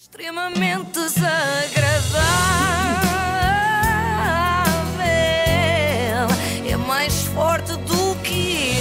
Extremamente desagradável, é mais forte do que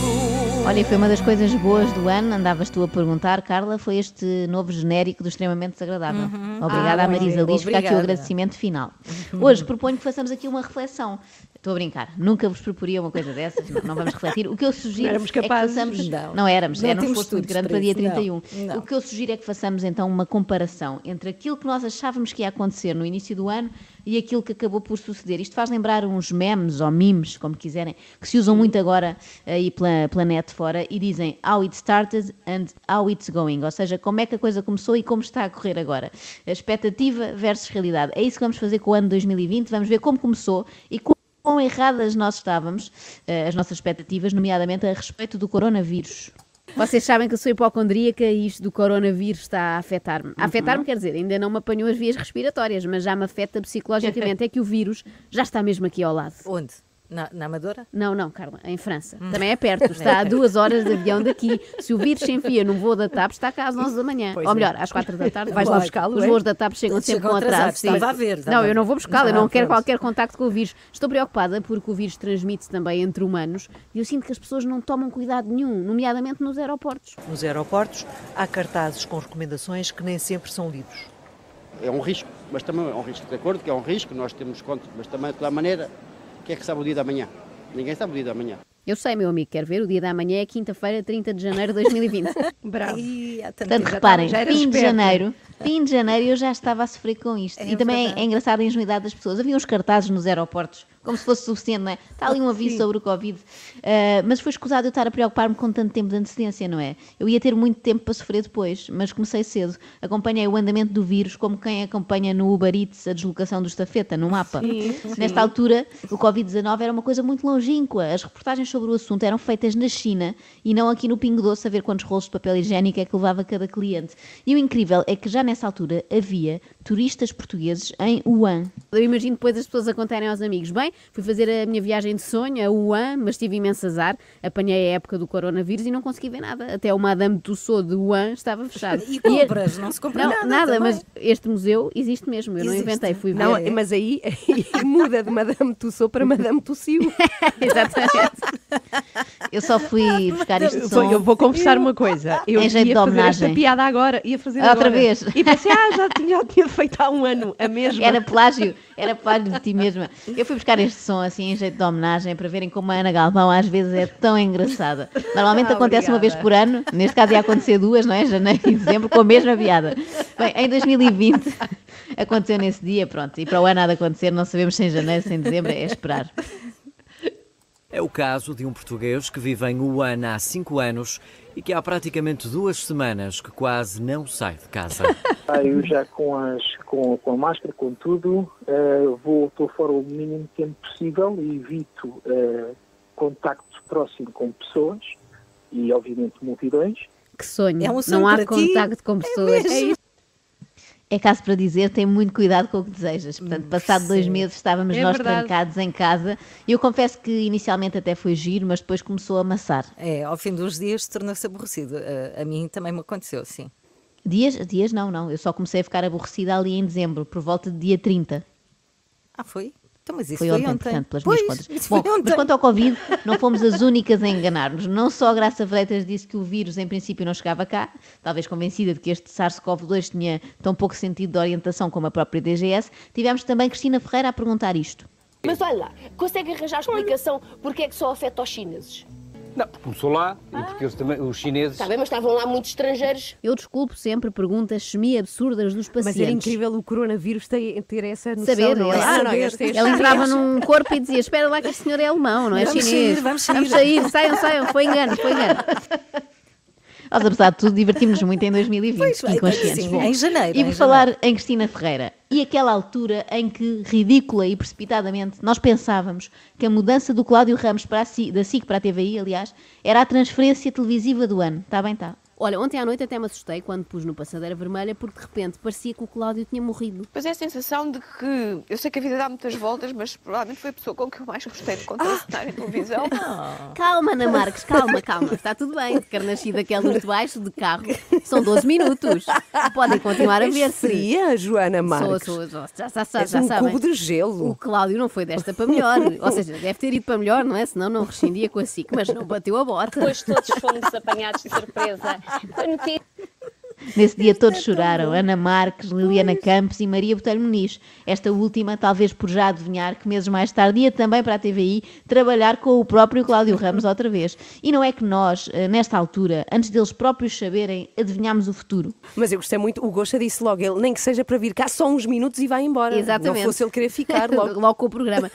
eu. Olha, foi uma das coisas boas do ano, andavas tu a perguntar, Carla, foi este novo genérico do Extremamente Desagradável. Obrigada à Marisa Liz, fica aqui o agradecimento final. Hoje proponho que façamos aqui uma reflexão. Estou a brincar, nunca vos proporia uma coisa dessas, não vamos refletir. O que eu sugiro Éramos capazes, é que façamos... não. Não éramos, Não era um temos esforço muito estudos grande para para dia isso, 31. não. O que eu sugiro é que façamos então uma comparação entre aquilo que nós achávamos que ia acontecer no início do ano e aquilo que acabou por suceder. Isto faz lembrar uns memes ou memes, como quiserem, que se usam muito agora aí pela net fora e dizem how it started and how it's going, ou seja, como é que a coisa começou e como está a correr agora. A expectativa versus realidade. É isso que vamos fazer com o ano 2020, vamos ver como começou e quão erradas nós estávamos, as nossas expectativas, nomeadamente a respeito do coronavírus. Vocês sabem que eu sou hipocondríaca e isto do coronavírus está a afetar-me. A afetar-me quer dizer, ainda não me apanhou as vias respiratórias, mas já me afeta psicologicamente. É que o vírus já está mesmo aqui ao lado. Onde? Na Amadora? Não, Carla, em França. Também é perto, está a 2 horas de avião daqui. Se o vírus se enfia num voo da TAP, está cá às 11 da manhã. Pois Ou é. melhor, às 4 da tarde. Vais lá buscá-lo, Os é? voos da TAP chegam sempre com atraso. sim. Estava a ver. Não, eu não vou buscá-lo, eu não quero pronto. qualquer contacto com o vírus. Estou preocupada porque o vírus transmite-se também entre humanos e eu sinto que as pessoas não tomam cuidado nenhum, nomeadamente nos aeroportos. Nos aeroportos há cartazes com recomendações que nem sempre são lidos. É um risco, mas também é um risco, de acordo que é um risco, nós temos conta, mas também de toda maneira, quem é que sabe o dia da manhã? Ninguém sabe o dia da manhã. Eu sei, meu amigo, quer ver? O dia da manhã é quinta-feira, 30 de janeiro de 2020. Bravo. Portanto, reparem, já eras fim de esperta. janeiro eu já estava a sofrer com isto. E também é engraçado a ingenuidade das pessoas. Havia uns cartazes nos aeroportos, como se fosse suficiente, não é? Está ali um aviso sobre o Covid. Mas foi escusado eu estar a preocupar-me com tanto tempo de antecedência, não é? Eu ia ter muito tempo para sofrer depois, mas comecei cedo. Acompanhei o andamento do vírus como quem acompanha no Uber Eats a deslocação do estafeta, no mapa. Nesta altura, o Covid-19 era uma coisa muito longínqua. As reportagens sobre o assunto eram feitas na China e não aqui no Pingo Doce a ver quantos rolos de papel higiênico é que levava cada cliente. E o incrível é que já nessa altura havia turistas portugueses em Wuhan. Eu imagino depois as pessoas a contarem aos amigos. Bem, fui fazer a minha viagem de sonho a Wuhan, mas tive imenso azar. Apanhei a época do coronavírus e não consegui ver nada. Até o Madame Tussauds de Wuhan estava fechado. E compras? Não se compra Não, nada também. mas este museu existe mesmo. Eu não Existe. inventei, fui ver. Não, mas aí muda de Madame Tussauds para Madame Tussiu. Exatamente. Eu só fui buscar este som. Eu vou confessar uma coisa. Eu Em jeito ia de fazer homenagem. esta piada agora. Ia fazer Outra agora. vez. E pensei, já tinha feito há um ano a mesma. Era plágio de ti mesma. Eu fui buscar este som assim em jeito de homenagem para verem como a Ana Galvão às vezes é tão engraçada. Normalmente acontece uma vez por ano, neste caso ia acontecer duas, não é? Janeiro e dezembro, com a mesma piada. Bem, em 2020 aconteceu nesse dia, pronto, e para o ano há de acontecer, não sabemos se em janeiro, se em dezembro, é esperar. É o caso de um português que vive em Wuhan há 5 anos e que há praticamente 2 semanas que quase não sai de casa. Eu já com a máscara, com tudo, estou fora o mínimo tempo possível e evito contacto próximo com pessoas e, obviamente, multidões. Que sonho. É um sonho não há para ti. contacto com pessoas. É caso para dizer, tem muito cuidado com o que desejas. Portanto, passado 2 meses estávamos É nós verdade. trancados em casa e eu confesso que inicialmente até foi giro, mas depois começou a amassar. É, ao fim dos dias tornou-se aborrecido. A mim também me aconteceu, sim. Dias não. Eu só comecei a ficar aborrecida ali em dezembro, por volta de dia 30. Ah, foi? Então, mas isso Foi ontem, portanto, pelas Pois, minhas contas. isso Bom, foi ontem. mas quanto ao Covid, não fomos as únicas a enganar-nos. Não só a Graça Freitas disse que o vírus em princípio não chegava cá, talvez convencida de que este SARS-CoV-2 tinha tão pouco sentido de orientação como a própria DGS, tivemos também Cristina Ferreira a perguntar isto. Mas olha lá, consegue arranjar explicação porque é que só afeta os chineses? Não, porque começou lá e porque eles também, os chineses... Está bem, mas estavam lá muitos estrangeiros. Eu desculpo sempre perguntas semi-absurdas dos pacientes. é Mas era incrível o coronavírus ter essa noção. Saber, não é? não é? Este Ele entrava num corpo e dizia, espera lá que este senhor é alemão, não é Vamos chinês. sair, vamos sair, saiam, foi engano. Nós, apesar de tudo, divertimos-nos muito em 2020, Pois, inconscientes. sim, Bom, em janeiro. e por falar em Cristina Ferreira, e aquela altura em que, ridícula e precipitadamente, nós pensávamos que a mudança do Cláudio Ramos da SIC para a TVI, aliás, era a transferência televisiva do ano. Está bem, está. Olha, ontem à noite até me assustei quando pus no Passadeira Vermelha porque de repente parecia que o Cláudio tinha morrido. Pois é a sensação de que, eu sei que a vida dá muitas voltas, mas provavelmente foi a pessoa com que eu mais gostei de contracenar em televisão. Calma, Ana Marques, calma. Está tudo bem. De Carnachida que é luz de baixo, de carro, são 12 minutos. Podem continuar a ver-se. Fria, Joana Marques. Já um sabem. cubo de gelo. O Cláudio não foi desta para melhor. Ou seja, deve ter ido para melhor, não é? Senão não rescindia com a SIC, mas não bateu a bota. Depois todos fomos apanhados de surpresa. Foi notícia. Nesse dia todos choraram, Ana Marques, Liliana Campos e Maria Botelho Muniz. Esta última, talvez por já adivinhar que meses mais tarde ia também para a TVI trabalhar com o próprio Cláudio Ramos outra vez. E não é que nós, nesta altura, antes deles próprios saberem, adivinhámos o futuro. Mas eu gostei muito, o Goxa disse logo, ele nem que seja para vir cá só uns minutos e vai embora. Exatamente. Não fosse ele querer ficar logo com o programa.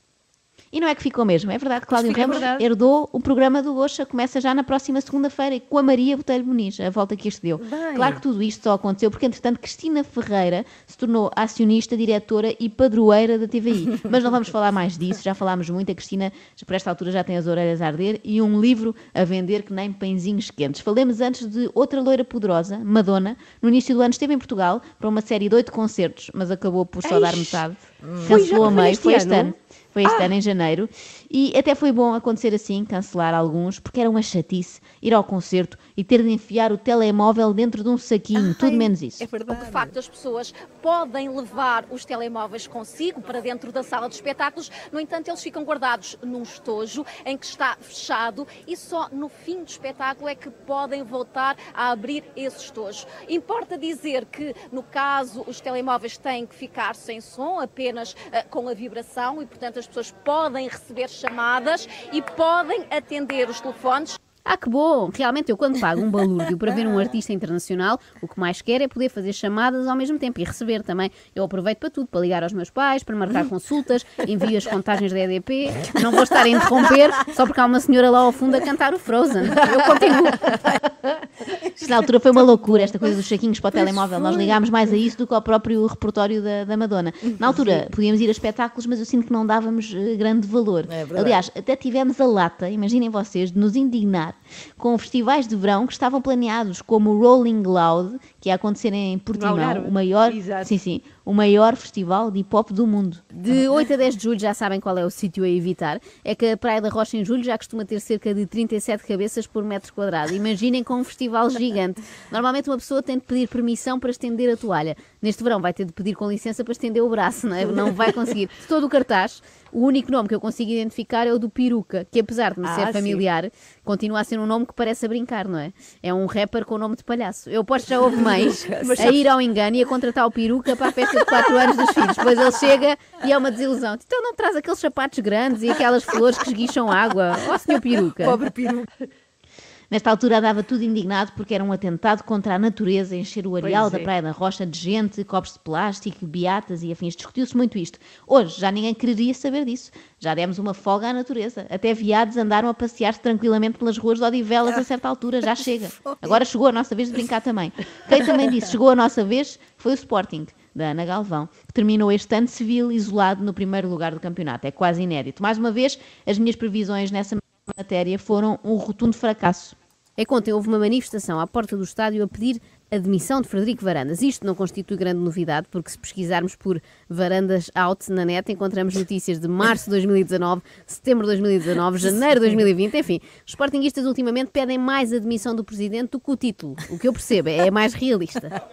E não é que ficou mesmo, é verdade que Cláudio Ramos herdou o programa do Goxa, começa já na próxima segunda-feira com a Maria Botelho Muniz, a volta que este deu. Bem. Claro que tudo isto só aconteceu porque, entretanto, Cristina Ferreira se tornou acionista, diretora e padroeira da TVI. Mas não vamos falar mais disso, já falámos muito, a Cristina, por esta altura, já tem as orelhas a arder e um livro a vender que nem pãezinhos quentes. Falemos antes de outra loira poderosa, Madonna, no início do ano esteve em Portugal para uma série de 8 concertos, mas acabou por só dar metade. Cancelou a meio, foi este ano. Foi este ano, em janeiro, e até foi bom acontecer assim, cancelar alguns, porque era uma chatice ir ao concerto e ter de enfiar o telemóvel dentro de um saquinho, tudo menos isso. É verdade. De facto, as pessoas podem levar os telemóveis consigo para dentro da sala de espetáculos, no entanto, eles ficam guardados num estojo em que está fechado e só no fim do espetáculo é que podem voltar a abrir esse estojo. Importa dizer que, no caso, os telemóveis têm que ficar sem som, apenas com a vibração e, portanto, as pessoas podem receber chamadas e podem atender os telefones. Ah, que bom! Realmente, eu quando pago um balúrdio para ver um artista internacional, o que mais quero é poder fazer chamadas ao mesmo tempo e receber também. Eu aproveito para tudo, para ligar aos meus pais, para marcar consultas, envio as contagens da EDP, não vou estar a interromper só porque há uma senhora lá ao fundo a cantar o Frozen. Eu continuo. Isto na altura foi uma loucura, esta coisa dos saquinhos para o telemóvel. Nós ligámos mais a isso do que ao próprio repertório da Madonna. Na altura, podíamos ir a espetáculos, mas eu sinto que não dávamos grande valor. Aliás, até tivemos a lata, imaginem vocês, de nos indignar com festivais de verão que estavam planeados, como o Rolling Loud, que ia acontecer em Portimão, o maior festival de hip-hop do mundo. De 8 a 10 de julho já sabem qual é o sítio a evitar. É que a Praia da Rocha em julho já costuma ter cerca de 37 cabeças por metro quadrado. Imaginem com um festival gigante. Normalmente uma pessoa tem de pedir permissão para estender a toalha. Neste verão vai ter de pedir com licença para estender o braço, não é? Não vai conseguir. De todo o cartaz, o único nome que eu consigo identificar é o do Peruca, que apesar de me ser familiar, continua a ser um nome que parece a brincar, não é? É um rapper com o nome de palhaço. Eu posto já houve mães a ir ao engano e a contratar o Peruca para a festa de 4 anos dos filhos. Depois ele chega e é uma desilusão. Então não traz aqueles sapatos grandes e aquelas flores que esguicham água. Ó, senhor Peruca. Pobre Peruca. Nesta altura andava tudo indignado porque era um atentado contra a natureza, encher o areal da Praia da Rocha de gente, copos de plástico, beatas e afins. Discutiu-se muito isto. Hoje já ninguém quereria saber disso. Já demos uma folga à natureza. Até veados andaram a passear-se tranquilamente pelas ruas de Odivelas a certa altura. Já chega. Agora chegou a nossa vez de brincar também. Quem também disse chegou a nossa vez foi o Sporting, da Ana Galvão, que terminou este ano civil isolado no primeiro lugar do campeonato. É quase inédito. Mais uma vez, as minhas previsões nessa matéria foram um rotundo fracasso. É que ontem houve uma manifestação à porta do estádio a pedir a demissão de Frederico Varandas. Isto não constitui grande novidade, porque se pesquisarmos por Varandas out na net, encontramos notícias de março de 2019, setembro de 2019, janeiro de 2020, enfim. Os sportinguistas ultimamente pedem mais a demissão do presidente do que o título. O que eu percebo é mais realista.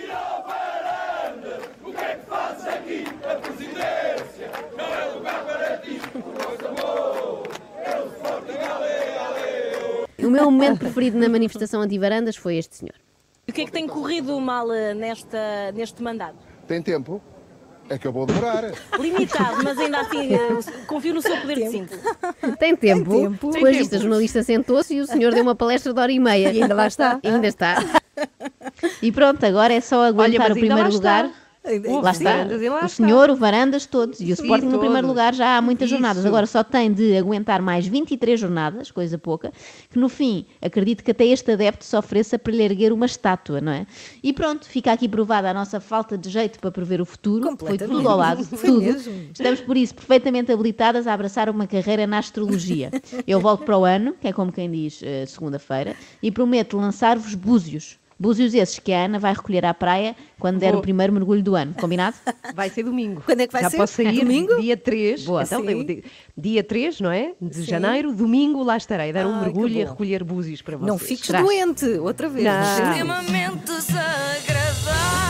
O meu momento preferido na manifestação anti-Varandas foi este senhor. O que é que tem corrido mal neste mandato? Tem tempo? É que eu vou demorar. Limitado, mas ainda assim confio no seu poder de síntese. Tem tempo. Depois disto, a jornalista sentou-se e o senhor deu uma palestra de 1h30. E ainda lá está. Ainda está. E pronto, agora é só aguentar o primeiro lugar. Lá está, o senhor, o Varandas, todos. E o Sporting no primeiro lugar já há muitas jornadas. Agora só tem de aguentar mais 23 jornadas, coisa pouca, que no fim, acredito que até este adepto se ofereça para lhe erguer uma estátua, não é? E pronto, fica aqui provada a nossa falta de jeito para prever o futuro. Foi tudo ao lado, tudo. Estamos por isso perfeitamente habilitadas a abraçar uma carreira na astrologia. Eu volto para o ano, que é como quem diz segunda-feira, e prometo lançar-vos búzios. Búzios esses que a Ana vai recolher à praia quando der o primeiro mergulho do ano. Combinado? Vai ser domingo. Quando é que vai Já ser? posso sair Domingo? dia 3. Boa. Então, Sim. dia 3, não é? De Sim. janeiro, domingo lá estarei. Dar um Ai, mergulho que e bom. recolher búzios para vocês. Não fiques doente, outra vez. Não. Extremamente desagradável.